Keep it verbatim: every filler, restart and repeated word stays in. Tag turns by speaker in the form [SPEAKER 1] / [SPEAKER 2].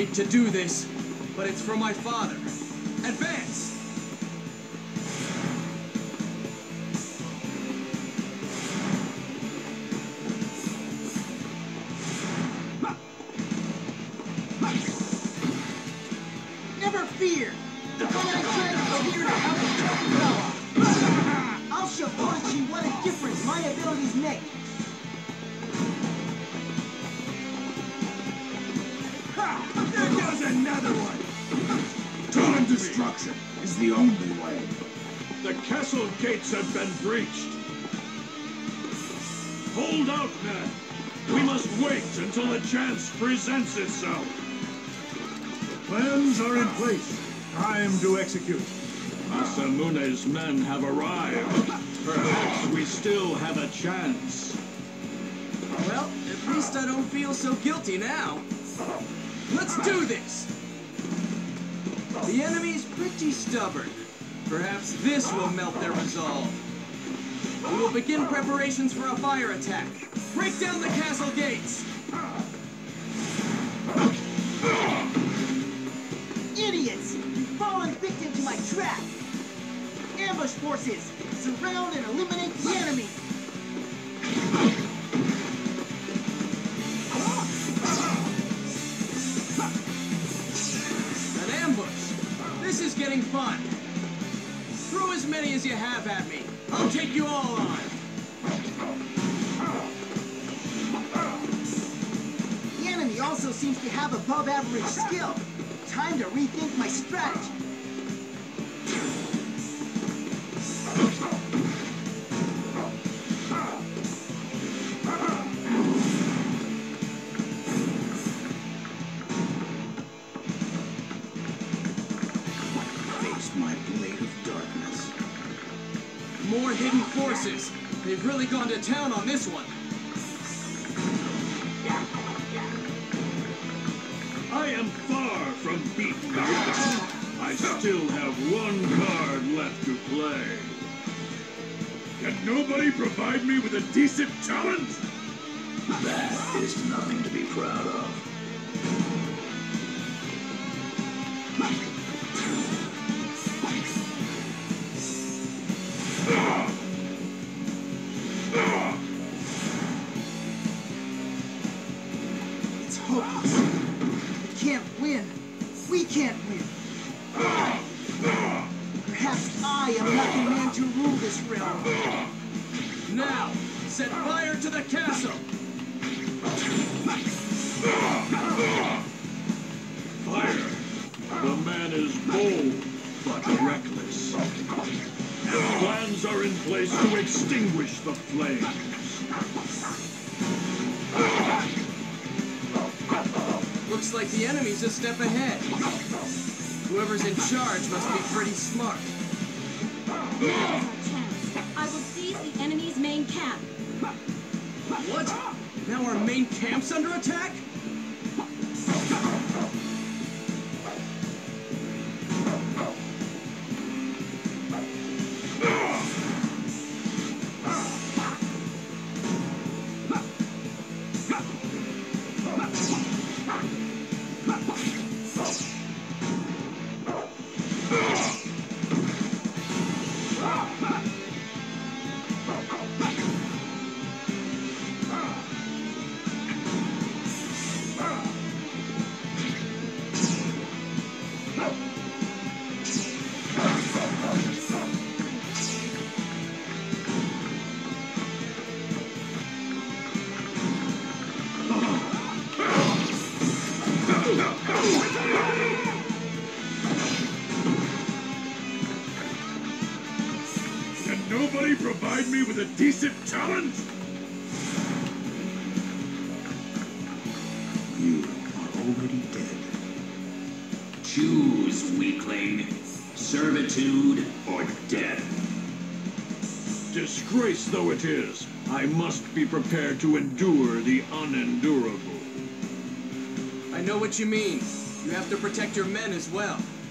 [SPEAKER 1] hate to do this, but it's for my father. Advance!
[SPEAKER 2] Never fear! The Command Dragon is here to help the Tokugawa! I'll show Orochi what a difference my abilities make!
[SPEAKER 3] There goes another one! Total destruction is the only way.
[SPEAKER 4] The castle gates have been breached. Hold out, men! We must wait until a chance presents itself.
[SPEAKER 3] Plans are in place. Time to execute.
[SPEAKER 4] Masamune's men have arrived. Perhaps we still have a chance.
[SPEAKER 1] Well, at least I don't feel so guilty now. Let's do this! The enemy's pretty stubborn. Perhaps this will melt their resolve. We will begin preparations for a fire attack. Break down the castle gates!
[SPEAKER 2] Idiots! You've fallen victim to my trap! Ambush forces! Surround and eliminate the enemy!
[SPEAKER 1] An ambush! This is getting fun! Throw as many as you have at me! I'll take you all on!
[SPEAKER 2] The enemy also seems to have above average skill. Time to rethink my strategy.
[SPEAKER 3] Face my blade of darkness.
[SPEAKER 1] More hidden forces! They've really gone to town on this one!
[SPEAKER 4] I am far from beaten. I still have one card left to play. Can nobody provide me with a decent challenge?
[SPEAKER 3] That is nothing to be proud of.
[SPEAKER 2] It's hopeless. We can't win. We can't win. Perhaps I am not the man to rule this realm.
[SPEAKER 1] Now, set fire to the castle!
[SPEAKER 4] Fire. The man is bold, but reckless. And plans are in place to extinguish the flames.
[SPEAKER 1] Looks like the enemy's a step ahead. Whoever's in charge must be pretty smart.
[SPEAKER 5] Now is our chance. I will seize the enemy's main camp.
[SPEAKER 1] What? Now our main camp's under attack?
[SPEAKER 4] Can nobody provide me with a decent challenge?
[SPEAKER 3] You are already dead.
[SPEAKER 6] Choose, weakling. Servitude or death.
[SPEAKER 4] Disgrace though it is, I must be prepared to endure the unendurable.
[SPEAKER 1] I know what you mean. You have to protect your men as well.